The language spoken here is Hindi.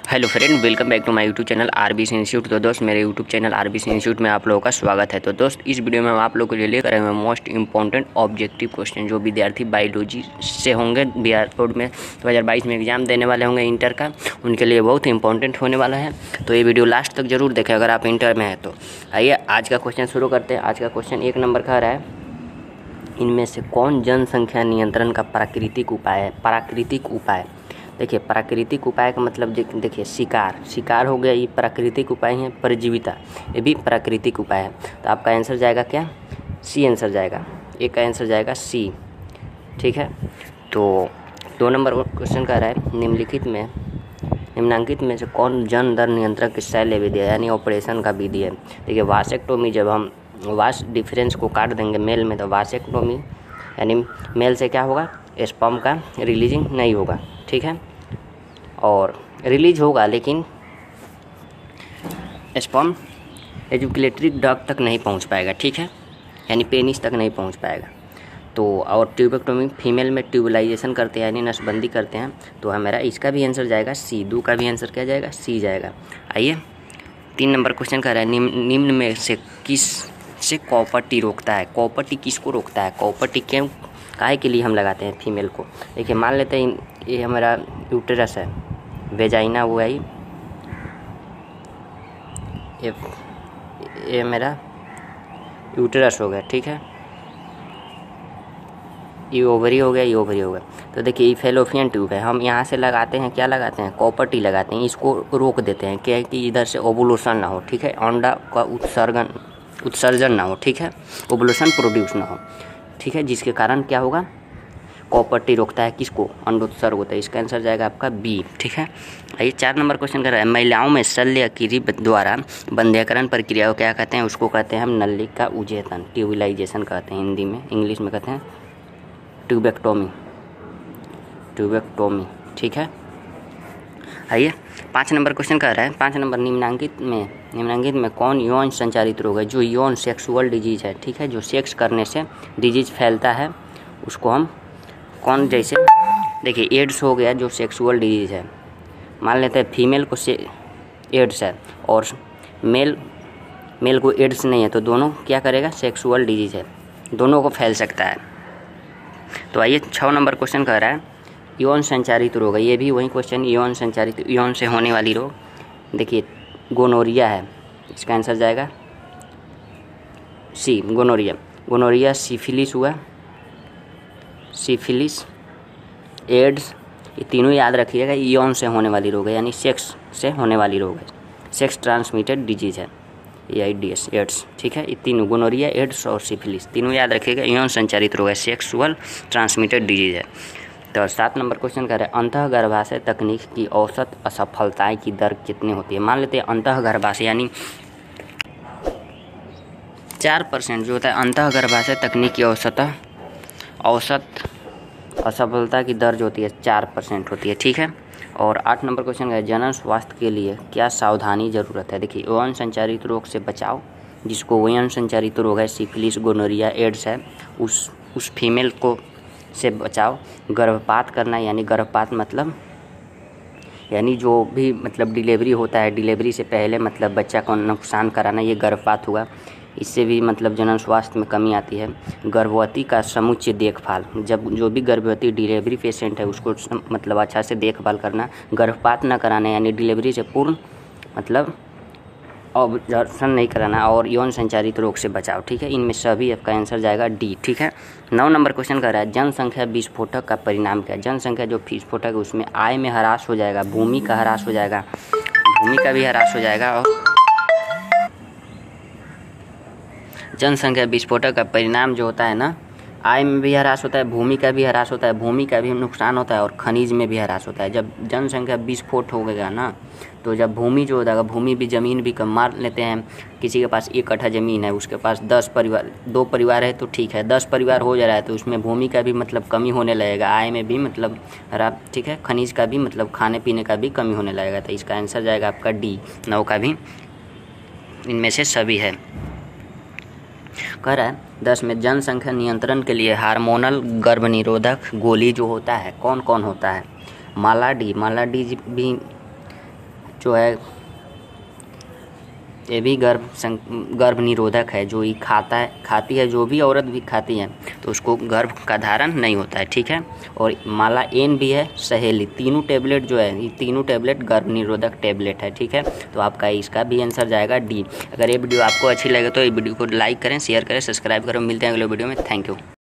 Hello friend, welcome back to my YouTube channel RBC institute. तो दोस्त, मेरे यूट्यूब चैनल आरबीसी इंस्टीट्यूट में आप लोगों का स्वागत है। तो दोस्त, इस वीडियो में हम आप लोगों के लिए लेकर आए हैं मोस्ट इंपॉर्टेंट ऑब्जेक्टिव क्वेश्चन जो विद्यार्थी बायोलॉजी से होंगे बिहार बोर्ड में 2022 में एग्जाम देने वाले होंगे इंटर का, उनके लिए बहुत इंपॉर्टेंट होने वाला है। तो ये वीडियो लास्ट तक जरूर देखें अगर आप इंटर में हैं तो। आइए आज का क्वेश्चन शुरू करते हैं। आज का क्वेश्चन 1 नंबर का रहा है, इनमें से कौन जनसंख्या नियंत्रण का प्राकृतिक उपाय है? प्राकृतिक उपाय, देखिए प्राकृतिक उपाय का मतलब देखिए शिकार हो गया, ये प्राकृतिक उपाय है। परजीविता, ये भी प्राकृतिक उपाय है। तो आपका आंसर जाएगा क्या? सी आंसर जाएगा, एक का आंसर जाएगा सी। ठीक है, तो 2 नंबर क्वेश्चन का रहा है, निम्नांकित में से कौन जन दर नियंत्रण की शैल्य विधि है, यानी ऑपरेशन का विधि है? देखिए वासेक्टोमी, जब हम वास डिफरेंस को काट देंगे मेल में तो वासेक्टोमी यानी मेल से क्या होगा, स्पर्म का रिलीजिंग नहीं होगा। ठीक है, और रिलीज होगा लेकिन स्पर्म एजुकेटरी डक्ट तक नहीं पहुंच पाएगा। ठीक है, यानी पेनिस तक नहीं पहुंच पाएगा। तो और ट्यूबेक्टोमी फीमेल में ट्यूबलाइजेशन करते हैं यानी नसबंदी करते हैं। तो हमारा इसका भी आंसर जाएगा सी। 2 का भी आंसर क्या जाएगा? सी जाएगा। आइए 3 नंबर क्वेश्चन का रहा है, निम्न में से किस से कॉपर्टी रोकता है? कॉपर्टी किसको रोकता है? कॉपर्टी क्यों, काहे के लिए हम लगाते हैं फीमेल को? देखिए मान लेते हैं ये हमारा यूटेरस है, वेजाइना हुआ ही, ये मेरा यूटेरस हो गया। ठीक है, ये ओवरी हो गया, ये ओवरी हो गया। तो देखिए ये फैलोपियन ट्यूब है, हम यहाँ से लगाते हैं, क्या लगाते हैं? कॉपर्टी लगाते हैं। इसको रोक देते हैं क्या, कि इधर से ओवुलेशन ना हो। ठीक है, अंडा का उत्सर्जन ना हो। ठीक है, ओवुलेशन प्रोड्यूस ना हो। ठीक है, जिसके कारण क्या होगा, कॉपर्टी रोकता है किसको? अंडोत्सर्ग होता है। इसका आंसर जाएगा आपका बी। ठीक है, आइए 4 नंबर क्वेश्चन कर रहा है, महिलाओं में शल्य क्रिया द्वारा बंध्यकरण प्रक्रिया को क्या कहते हैं? उसको कहते हैं हम नलिका उजेतन, ट्यूबलाइजेशन कहते हैं हिंदी में, इंग्लिश में कहते हैं ट्यूबेक्टोमी। ठीक है, आइए 5 नंबर क्वेश्चन कर रहा है, 5 नंबर, निम्नांकित में कौन यौन संचारित रोग है? जो यौन सेक्सुअल डिजीज है। ठीक है, जो सेक्स करने से डिजीज फैलता है उसको हम कौन, जैसे देखिए एड्स हो गया जो सेक्सुअल डिजीज है, मान लेते हैं फीमेल को से एड्स है और मेल को एड्स नहीं है, तो दोनों क्या करेगा? सेक्सुअल डिजीज है, दोनों को फैल सकता है। तो आइए 6 नंबर क्वेश्चन कह रहा है, यौन संचारित रोग है। ये भी वही क्वेश्चन, यौन से होने वाली रोग। देखिए गोनोरिया है, इसका आंसर जाएगा सी, गोनोरिया। सिफिलिस हुआ, सिफिलिस, एड्स, ये तीनों याद रखिएगा, यौन से होने वाली रोग है, यानी सेक्स से होने वाली रोग है, सेक्स ट्रांसमिटेड डिजीज है, AIDS, एड्स। ठीक है, ये तीनों गोनोरिया, एड्स और सिफिलिस तीनों याद रखिएगा, यौन संचारित रोग है, सेक्सुअल ट्रांसमिटेड डिजीज है। तो 7 नंबर क्वेश्चन कर रहे हैं, अंतःगर्भाशय तकनीक की औसत असफलताएं की दर कितनी होती है? मान लेते हैं अंतःगर्भाशय यानी 4% जो होता है, अंतःगर्भाशय तकनीक की औसत असफलता की दर जो होती है 4% होती है। ठीक है, और 8 नंबर क्वेश्चन है, जनन स्वास्थ्य के लिए क्या सावधानी जरूरत है? देखिए यौन संचारित रोग से बचाव, जिसको यौन संचारित रोग है, सिफिलिस, गोनोरिया, एड्स है, उस फीमेल को से बचाव। गर्भपात करना, यानी गर्भपात मतलब यानी जो भी मतलब डिलीवरी होता है, डिलीवरी से पहले मतलब बच्चा को नुकसान कराना, ये गर्भपात हुआ। इससे भी मतलब जनन स्वास्थ्य में कमी आती है। गर्भवती का समुचित देखभाल, जब जो भी गर्भवती डिलीवरी पेशेंट है उसको मतलब अच्छा से देखभाल करना। गर्भपात न कराना यानी डिलीवरी से पूर्ण मतलब ऑब्जर्वेशन नहीं कराना, और यौन संचारित रोग से बचाव। ठीक है, इनमें सभी आपका आंसर जाएगा डी। ठीक है, 9 नंबर क्वेश्चन कर रहा है, जनसंख्या विस्फोटक का परिणाम क्या है? जनसंख्या जो विस्फोटक है उसमें आय में ह्रास हो जाएगा, भूमि का ह्रास हो जाएगा, भूमि का भी ह्रास हो जाएगा, और जनसंख्या विस्फोटक का परिणाम जो होता है ना, आय में भी ह्रास होता है, भूमि का भी ह्रास होता है, भूमि का भी नुकसान होता है, और खनिज में भी ह्रास होता है। जब जनसंख्या विस्फोट हो गया ना, तो जब भूमि जो होता है, भूमि भी, ज़मीन भी कम, मान लेते हैं किसी के पास 1 कट्ठा ज़मीन है, उसके पास 10 परिवार, 2 परिवार है तो ठीक है, 10 परिवार हो जा रहा है तो उसमें भूमि का भी मतलब कमी होने लगेगा, आय में भी मतलब ठीक है, खनिज का भी मतलब खाने पीने का भी कमी होने लगेगा। तो इसका आंसर जाएगा आपका डी, 9 का भी इनमें से सभी है। कह रहा है 10 में जनसंख्या नियंत्रण के लिए हार्मोनल गर्भनिरोधक गोली जो होता है कौन कौन होता है? मालाडी भी जो है ये भी गर्भ निरोधक है। जो ये खाती है, जो भी औरत भी खाती है तो उसको गर्भ का धारण नहीं होता है, ठीक है। और माला एन भी है सहेली, तीनों टेबलेट जो है, ये तीनों टेबलेट गर्भ निरोधक टेबलेट है, ठीक है। तो आपका इसका भी आंसर जाएगा डी। अगर ये वीडियो आपको अच्छी लगे तो ये वीडियो को लाइक करें, शेयर करें, सब्सक्राइब करें। मिलते हैं अगले वीडियो में। Thank you.